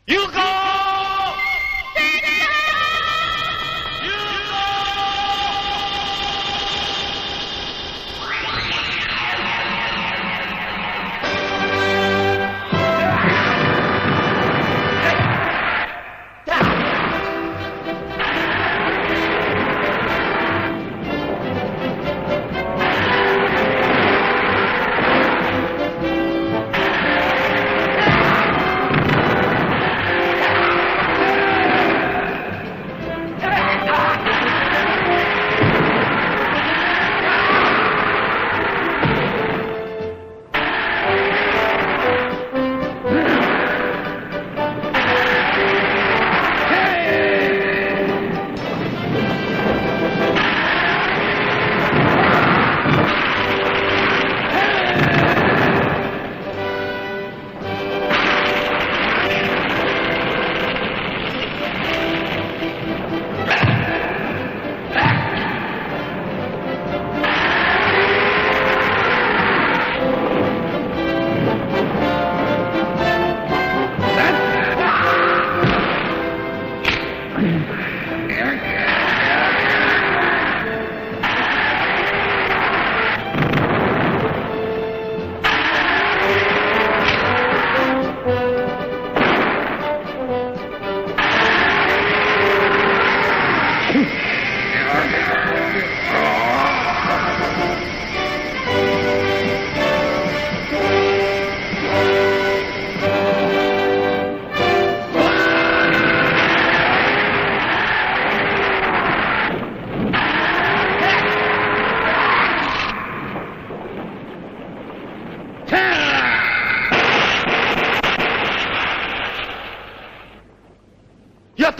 ユウコやった。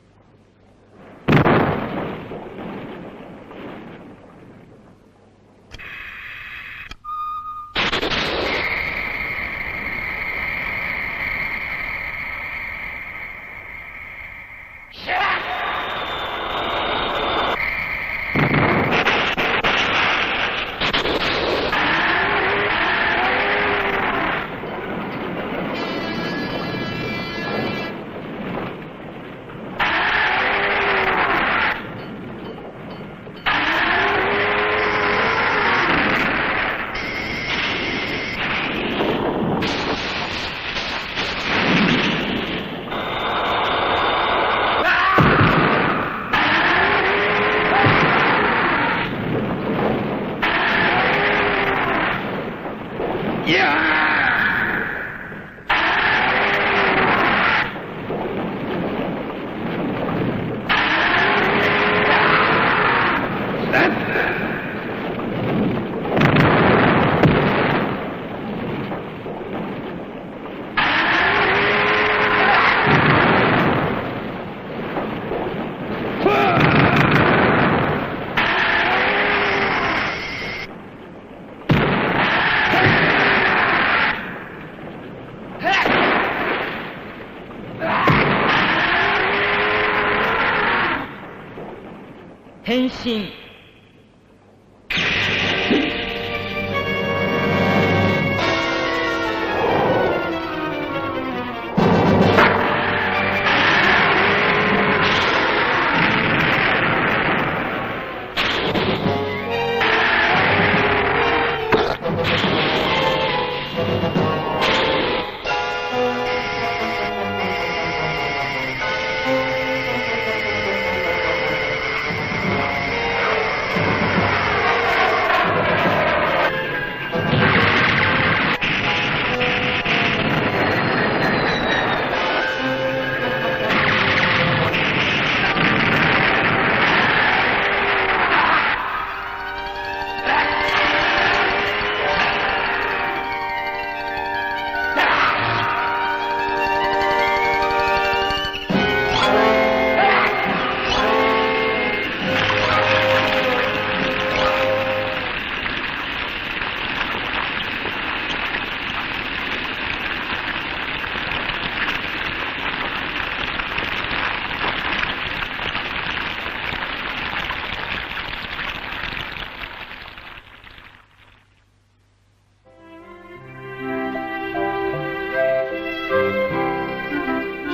変身。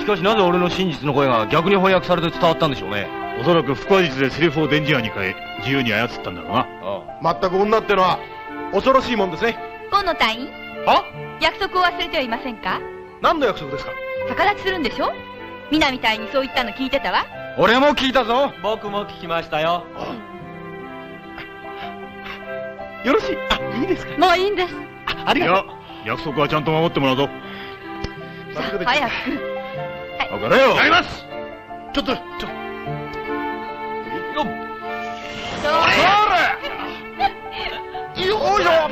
かしなぜ俺の真実の声が逆に翻訳されて伝わったんでしょうね。 おそらく腹話術でセリフを電磁波に変え、自由に操ったんだろうな。 あまったく女ってのは恐ろしいもんですね。 河野隊員、 は？ 約束を忘れてはいませんか？ 何の約束ですか？ 逆立ちするんでしょ？皆みたいにそう言ったの聞いてたわ。 俺も聞いたぞ。 僕も聞きましたよ。 よろしい。いいですか？ もういいんです。 ありがとう。 いや、約束はちゃんと守ってもらうぞ。 さあ早く。 分かれよ。 やります。ちょっと。よいしょ。